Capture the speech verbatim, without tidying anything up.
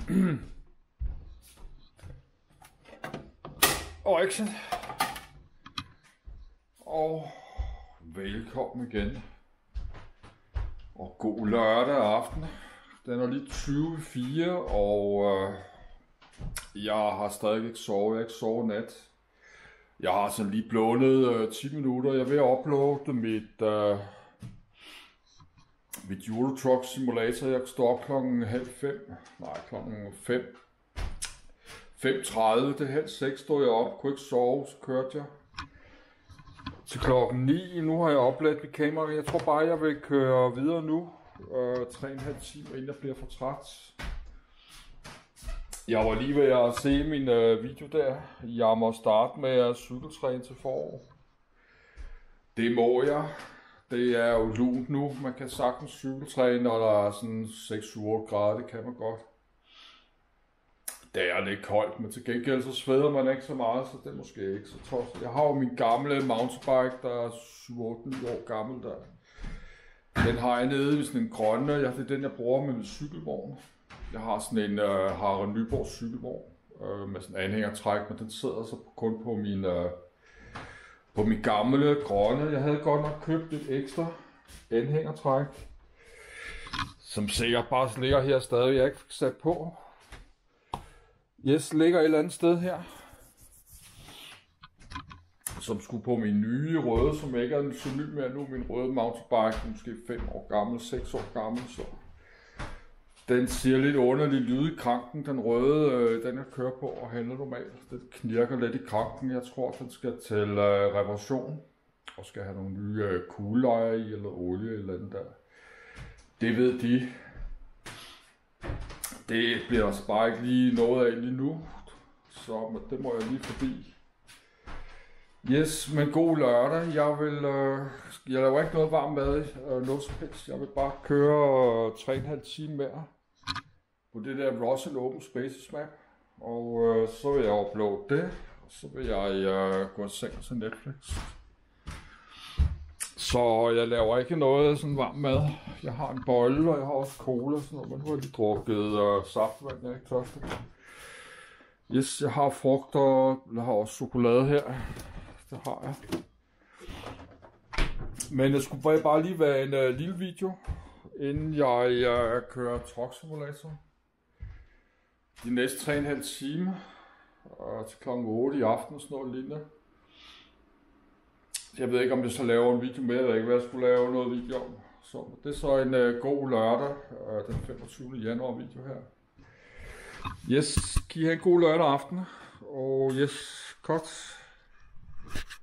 Og action. Og velkommen igen. Og god lørdag aften. Den er lige tyve i fire, og øh, jeg har stadig ikke sovet. Jeg har ikke sovet nat. Jeg har sådan lige blånet øh, ti minutter. Jeg er ved at uploade mit, øh, mit Euro Truck Simulator. Jeg står op klokken halv fem. Nej, klokken fem. fem tredive, det er halv seks, stod jeg op. Kunne ikke sove, så kørte jeg til klokken ni. Nu har jeg opladt mit kamera. Jeg tror bare, jeg vil køre videre nu. Øh, tre og en halv time, inden jeg bliver for træt. Jeg var lige ved at se min øh, video der. Jeg må starte med at cykeltræne til forår. Det må jeg. Det er jo lunt nu. Man kan sagtens cykeltræne, når der er sådan seks til otte grader. Det kan man godt. Det er lidt koldt, men til gengæld så sveder man ikke så meget, så det er måske ikke så tosset. Jeg har jo min gamle mountainbike, der er syv otte år gammel der. Den har jeg nede i sådan en grønne. Ja, det er den, jeg bruger med min cykelvogn. Jeg har sådan en uh, Harald Nyborg cykelvogn uh, med sådan en anhængertræk, men den sidder så kun på min, uh, på min gamle grønne. Jeg havde godt nok købt et ekstra anhængertræk, som sikkert bare ligger her stadig, jeg ikke sat på. Yes, ligger et eller andet sted her, som skulle på min nye røde, som ikke er så ny mere nu. Min røde mountainbike, måske fem år gammel, seks år gammel, så den siger lidt underlig lyd i kranken, den røde, øh, den jeg kører på og handler normalt. Den knirker lidt i kranken. Jeg tror, den skal til øh, reparation og skal have nogle nye øh, kuglelejer i, eller olie eller andet der. Det ved de. Det bliver altså bare ikke lige noget af lige nu, så det må jeg lige forbi. Yes, men god lørdag. Jeg vil, øh, jeg laver ikke noget varm mad, øh, noget som helst. Jeg vil bare køre øh, tre og en halv time mere på det der Russell Open Spaces map. Og øh, så vil jeg uploade det, og så vil jeg øh, gå i seng til Netflix. Så jeg laver ikke noget sådan varm mad. Jeg har en bolle, og jeg har også cola og sådan noget, men nu har jeg lige drukket øh, saftvand, jeg er ikke tørstig. Yes, jeg har frugter, jeg har også chokolade her. Det har jeg. Men det skulle bare lige være en uh, lille video, inden jeg uh, kører Truck Simulator. De næste tre og en halv time, uh, til klokken otte i aften og sådan noget lignende. Jeg ved ikke, om jeg så laver en video med, jeg ved ikke, hvad jeg skulle lave noget video om. Så det er så en uh, god lørdag, uh, den femogtyvende januar video her. Yes, kan I have en god lørdag aften, og yes, godt.